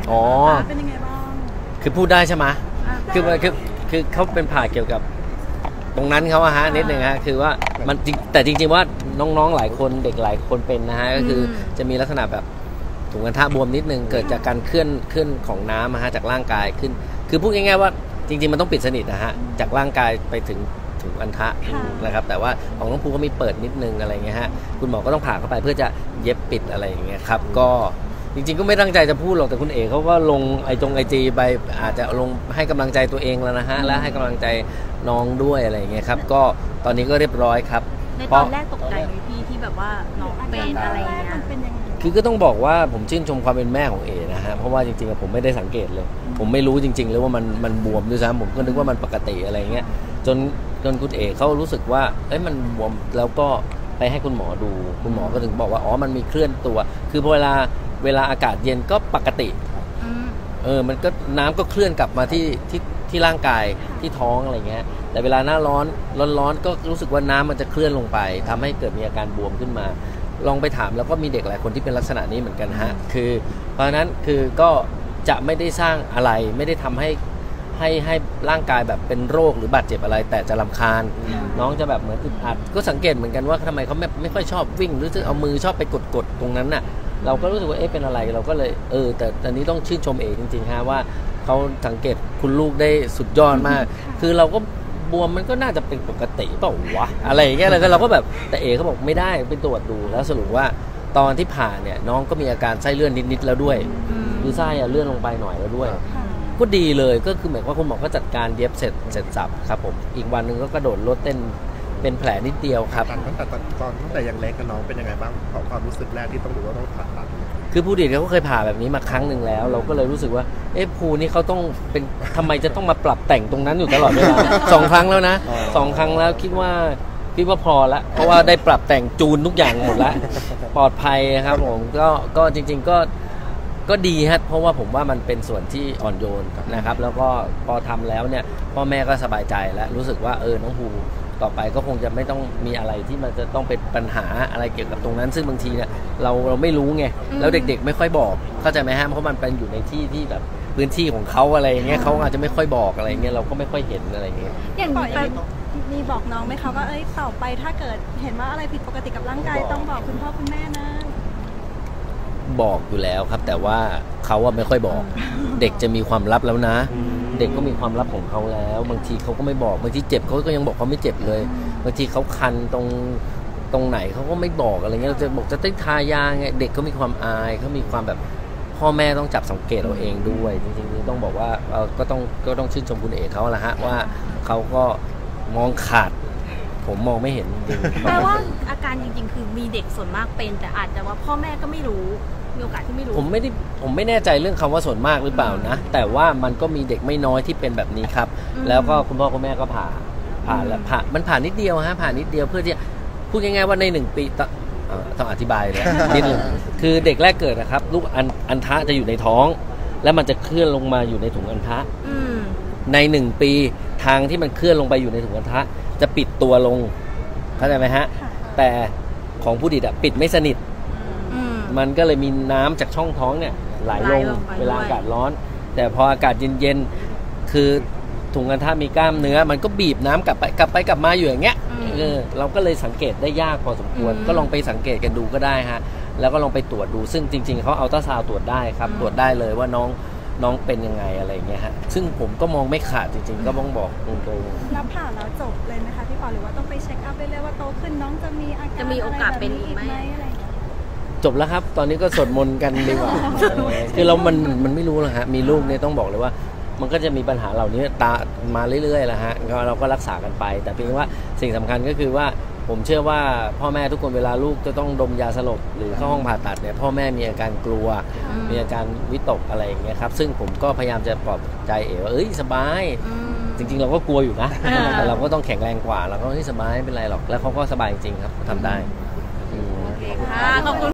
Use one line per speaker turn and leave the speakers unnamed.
อ๋อ
เป็นยังไงบ้าง
คือพูดได้ใช่ไหมคือเขาเป็นผ่าเกี่ยวกับตรงนั้นเขาอะฮะนิดหนึ่งฮะคือว่ามันแต่จริงๆว่าน้องๆหลายคนเด็กหลายคนเป็นนะฮะก็คือจะมีลักษณะแบบถุงอัณฑะบวมนิดนึงเกิดจากการเคลื่อนของน้ำนะฮะจากร่างกายขึ้นคือพูดง่ายๆว่าจริงๆมันต้องปิดสนิทนะฮะจากร่างกายไปถึงถุงอัณฑะนะครับแต่ว่าของน้องภูก็มีเปิดนิดนึงอะไรเงี้ยฮะคุณหมอก็ต้องผ่าเข้าไปเพื่อจะเย็บปิดอะไรอย่างเงี้ยครับก็จริงๆก็ไม่ตั้งใจจะพูดหรอกแต่คุณเอกเขาก็ลงไอจีไปอาจจะลงให้กำลังใจตัวเองแล้วนะฮะและให้กำลังใจน้องด้วยอะไรอย่างเงี้ยครับก็ตอนนี้ก็เรียบร้อยครับ
ในตอนแรกตกใจไหมพี่ที่แบบว่าน้องเป็นอะไรอย่างเงี้ย
คือก็ต้องบอกว่าผมชื่นชมความเป็นแม่ของเอนะฮะเพราะว่าจริงๆผมไม่ได้สังเกตเลยผมไม่รู้จริงๆเลยว่ามันบวมด้วยซ้ำผมก็นึกว่ามันปกติอะไรเงี้ยจนคุณเอเขารู้สึกว่ามันบวมแล้วก็ไปให้คุณหมอดูคุณหมอก็ถึงบอกว่าอ๋อมันมีเคลื่อนตัวคือเวลาอากาศเย็นก็ปกติมันก็น้ำก็เคลื่อนกลับมาที่ร่างกายที่ท้องอะไรเงี้ยแต่เวลาหน้าร้อนก็รู้สึกว่าน้ำมันจะเคลื่อนลงไปทำให้เกิดมีอาการบวมขึ้นมาลองไปถามแล้วก็มีเด็กหลายคนที่เป็นลักษณะนี้เหมือนกันฮะคือเพราะฉะนั้นคือก็จะไม่ได้สร้างอะไรไม่ได้ทำให้ร่างกายแบบเป็นโรคหรือบาดเจ็บอะไรแต่จะรำคาญน้องจะแบบเหมือนอึดอัดก็สังเกตเหมือนกันว่าทำไมเขาไม่ค่อยชอบวิ่งหรือจะเอามือชอบไปกดตรงนั้นน่ะเราก็รู้สึกว่าเป็นอะไรเราก็เลยแต่ตอนนี้ต้องชื่นชมเอจริงๆฮะว่าเขาสังเกตคุณลูกได้สุดยอดมากคือเราก็บวมมันก็น่าจะเป็นปกติเปล่าวะอะไรอย่างเงี้ยเราก็แบบแต่เอเขาบอกไม่ได้ไปตรวจดูแล้วสรุปว่าตอนที่ผ่าเนี่ยน้องก็มีอาการไส้เลื่อนนิดๆแล้วด้วยคือไส้เลื่อนลงไปหน่อยแล้วด้วยก็ดีเลยก็คือหมายว่าคุณหมอก็จัดการเย็บเสร็จสับครับผมอีกวันหนึ่งก็กระโดดรถเต้นเป็นแผลนิดเดียวครับ
ตั้งแต่ยังเล็กกับน้องเป็นยังไงบ้างความรู้สึกแรกที่ต้องรู้ว่าต้องผ่าตัด
คือผู้ดีเขาก็เคยผ่าแบบนี้มาครั้งหนึ่งแล้วเราก็เลยรู้สึกว่าภูนี่เขาต้องเป็นทำไมจะต้องมาปรับแต่งตรงนั้นอยู่ตลอดเวลา2 ครั้งแล้วนะ2 ครั้งแล้วคิดว่าพอละเพราะว่าได้ปรับแต่งจูนทุกอย่างหมดแล้วปลอดภัยครับผมก็จริงๆก็ดีฮะเพราะว่าผมว่ามันเป็นส่วนที่อ่อนโยนนะครับแล้วก็พอทำแล้วเนี่ยพ่อแม่ก็สบายใจแล้วรู้สึกว่าน้องภูต่อไปก็คงจะไม่ต้องมีอะไรที่มันจะต้องเป็นปัญหาอะไรเกี่ยวกับตรงนั้นซึ่งบางทีเนี่ยเราไม่รู้ไงแล้วเด็กๆไม่ค่อยบอกเข้าใจไหมฮะเพราะมันเป็นอยู่ในที่แบบพื้นที่ของเขาอะไรอย่างเงี้ยเขาอาจจะไม่ค่อยบอกอะไรเงี้ยเราก็ไม่ค่อยเห็นอะไรเงี้ย
อย่างมีบอกน้องไหมคะว่าต่อไปถ้าเกิดเห็นว่าอะไรผิดปกติกับร่างกายต้องบอกคุณพ่อคุณแม่นะ
บอกอยู่แล้วครับแต่ว่าเขาไม่ค่อยบอกเด็กจะมีความลับแล้วนะเด็กก็มีความลับของเขาแล้วบางทีเขาก็ไม่บอกบางทีเจ็บเขาก็ยังบอกเขาไม่เจ็บเลยบางทีเขาคันตรงไหนเขาก็ไม่บอกอะไรเงี้ยเราจะบอกจะต้องทายาไงเด็กเขามีความอายเขามีความแบบพ่อแม่ต้องจับสังเกตเราเองด้วยจริงๆต้องบอกว่าก็ต้องชื่นชมคุณเอกเขาละฮะว่าเขาก็มองขาดผมมองไม่เห็นจริง
แปลว่าอาการจริงๆคือมีเด็กส่วนมากเป็นแต่อาจจะว่าพ่อแม่ก็ไม่รู้มีโอกาสที่ไม่รู้
ผมไม่แน่ใจเรื่องคำว่าส่วนมากหรือเปล่านะแต่ว่ามันก็มีเด็กไม่น้อยที่เป็นแบบนี้ครับแล้วก็คุณพ่อคุณแม่ก็ผ่าแล้วมันผ่านิดเดียวฮะผ่านิดเดียวเพื่อที่พูดง่ายๆว่าใน1 ปีต้องอธิบายเลยนิดนึงคือเด็กแรกเกิดนะครับลูกอัณฑะจะอยู่ในท้องแล้วมันจะเคลื่อนลงมาอยู่ในถุงอัณฑะใน1 ปีทางที่มันเคลื่อนลงไปอยู่ในถุงอัณฑะจะปิดตัวลงเข้าใจไหมฮะแต่ของผู้ดิดปิดไม่สนิทมันก็เลยมีน้ำจากช่องท้องเนี่ยไหลลงเวลาอากาศร้อนแต่พออากาศเย็นๆคือถุงอัณฑะมีกล้ามเนื้อมันก็บีบน้ำกลับไปมาอยู่อย่างเงี้ยเราก็เลยสังเกตได้ยากพอสมควรก็ลองไปสังเกตกันดูก็ได้ฮะแล้วก็ลองไปตรวจดูซึ่งจริงๆเขาอัลตราซาวด์ตรวจได้ครับตรวจได้เลยว่าน้องเป็นยังไงอะไรเงี้ยฮะซึ่งผมก็มองไม่ขาดจริงๆก็ต้องบอกตรง
ๆแล้วผ่าแล้วจบเลยไหมคะพี่ปอหรือว่าต้องไปเช็คอัพเรื่อยๆว่าโตขึ้นน้องจะมีอาการ
จะมีโอกาสเป็นอีกไหม
อะไร
จบแล้วครับตอนนี้ก็สวดมนต์กันดีกว่าคือมันไม่รู้หรอกฮะมีลูกเนี่ยต้องบอกเลยว่ามันก็จะมีปัญหาเหล่านี้มาเรื่อยๆแหละฮะเราก็รักษากันไปแต่เพียงว่าสิ่งสำคัญก็คือว่าผมเชื่อว่าพ่อแม่ทุกคนเวลาลูกจะต้องดมยาสลบหรือเข้าห้องผ่าตัดเนี่ยพ่อแม่มีอาการกลัวมีอาการวิตกอะไรอย่างเงี้ยครับซึ่งผมก็พยายามจะปลอบใจว่าสบายจริงๆเราก็กลัวอยู่นะแต่เราก็ต้องแข็งแรงกว่าเราก็สบายไม่เป็นไรหรอกแล้วเขาก็สบายจริงครับทำได้
ขอบคุณ